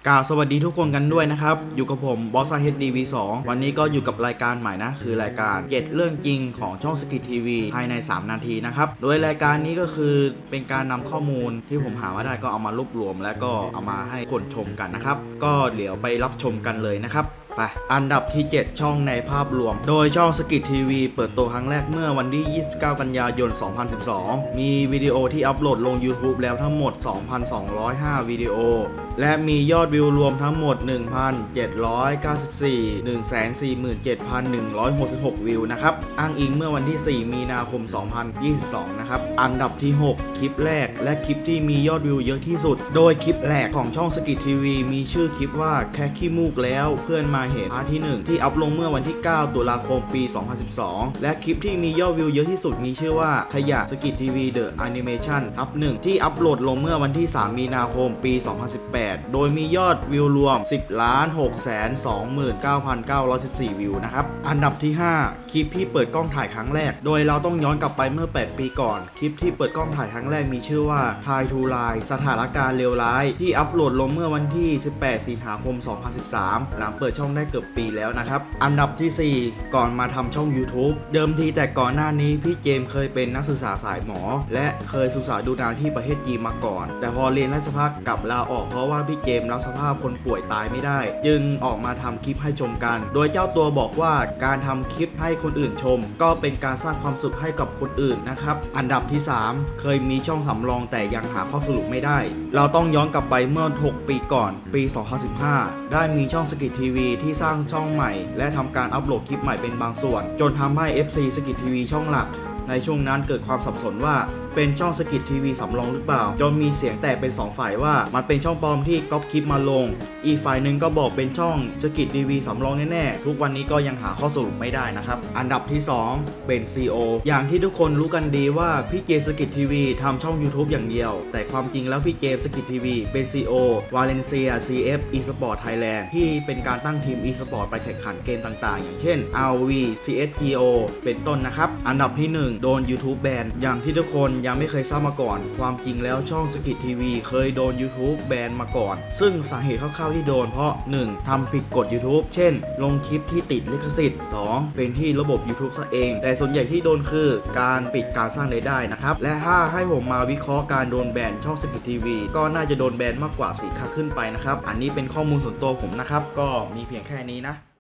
กล่าวสวัสดีทุกคนกันด้วยนะครับอยู่กับผมบอสเฮดดีวีสองวันนี้ก็อยู่กับรายการใหม่นะคือรายการ7เรื่องจริงของช่องสกิททีวีภายใน3นาทีนะครับโดยรายการนี้ก็คือเป็นการนำข้อมูลที่ผมหามาได้ก็เอามารวบรวมและก็เอามาให้คนชมกันนะครับก็เดี๋ยวไปรับชมกันเลยนะครับไปอันดับที่ 7 ช่องในภาพรวมโดยช่องสกิททีวีเปิดตัวครั้งแรกเมื่อวันที่29กันยายน2012มีวิดีโอที่อัปโหลดลง YouTube แล้วทั้งหมด 2,205 วิดีโอและมียอดวิวรวมทั้งหมด 1,794 147,166 วิวนะครับอ้างอิงเมื่อวันที่ 4 มีนาคม 2022 นะครับอันดับที่ 6 คลิปแรกและคลิปที่มียอดวิวเยอะที่สุดโดยคลิปแรกของช่องสกิททีวีมีชื่อคลิปว่าแค่ขี้มูกแล้วเพื่อนมาเห็นพาร์ทที่ 1ที่อัพลงเมื่อวันที่ 9 ตุลาคม ปี 2012 และคลิปที่มียอดวิวเยอะที่สุดมีชื่อว่าขยะสกิททีวีเดอะแอนิเมชันทับ 1ที่อัพโหลดลงเมื่อวันที่ 3 มีนาคม ปี 2018 โดยมียอดวิวรวม 10,629,914 วิวนะครับอันดับที่ 5 คลิปที่เปิดกล้องถ่ายครั้งแรกโดยเราต้องย้อนกลับไปเมื่อ 8 ปีก่อนคลิปที่เปิดกล้องถ่ายครั้งแรกมีชื่อว่า Try to Lie สถานการณ์เลวร้ายที่อัพโหลดลงเมื่อวันที่ 18 สิงหาคม 2013 หลังเปิดช่องได้เกือบปีแล้วนะครับอันดับที่ 4 ก่อนมาทำช่อง YouTube เดิมทีแต่ก่อนหน้านี้พี่เจมส์เคยเป็นนักศึกษาสายหมอและเคยศึกษาดูงานที่ประเทศจีนมาก่อนแต่พอเรียนราชภัฏกลับลาออกเพราะว่าพี่เจมส์รับสภาพคนป่วยตายไม่ได้จึงออกมาทำคลิปให้ชมกันโดยเจ้าตัวบอกว่าการทำคลิปให้คนอื่นชมก็เป็นการสร้างความสุขให้กับคนอื่นนะครับอันดับที่ 3 เคยมีช่องสำรองแต่ยังหาข้อสรุปไม่ได้เราต้องย้อนกลับไปเมื่อ 6 ปีก่อนปี 2015 ได้มีช่องสกิททีวีที่สร้างช่องใหม่และทำการอัปโหลดคลิปใหม่เป็นบางส่วนจนทำให้ FC สกิททีวีช่องหลักในช่วงนั้นเกิดความสับสนว่าเป็นช่องสกิททีวีสำรองหรือเปล่าจนมีเสียงแตกเป็น2ฝ่ายว่ามันเป็นช่องปลอมที่ก๊อปคลิปมาลงอีกฝ่ายหนึ่งก็บอกเป็นช่องสกิททีวีสำรองแน่ๆทุกวันนี้ก็ยังหาข้อสรุปไม่ได้นะครับอันดับที่ 2 เป็น CEO อย่างที่ทุกคนรู้กันดีว่าพี่เจมส์สกิททีวีทำช่อง YouTube อย่างเดียวแต่ความจริงแล้วพี่เจมส์สกิททีวีเป็น CEO วาเลนเซีย CF Esport Thailand ที่เป็นการตั้งทีม Esport ไปแข่งขันเกมต่างๆอย่างเช่น ROV CSGO เป็นต้นนะครับอันดับที่ 1 โดน YouTube แบนอย่างที่ทุกคนยังไม่เคยทราบมาก่อนความจริงแล้วช่องสกิททีวีเคยโดน YouTube แบนมาก่อนซึ่งสาเหตุคร่าวๆที่โดนเพราะ 1. ทำผิดกฎ YouTube เช่นลงคลิปที่ติดลิขสิทธิ์ 2. เป็นที่ระบบ YouTube ซะเองแต่ส่วนใหญ่ที่โดนคือการปิดการสร้างรายได้นะครับและถ้าให้ผมมาวิเคราะห์การโดนแบนช่องสกิททีวีก็น่าจะโดนแบนมากกว่า4 ครั้งขึ้นไปนะครับอันนี้เป็นข้อมูลส่วนตัวผมนะครับก็มีเพียงแค่นี้นะ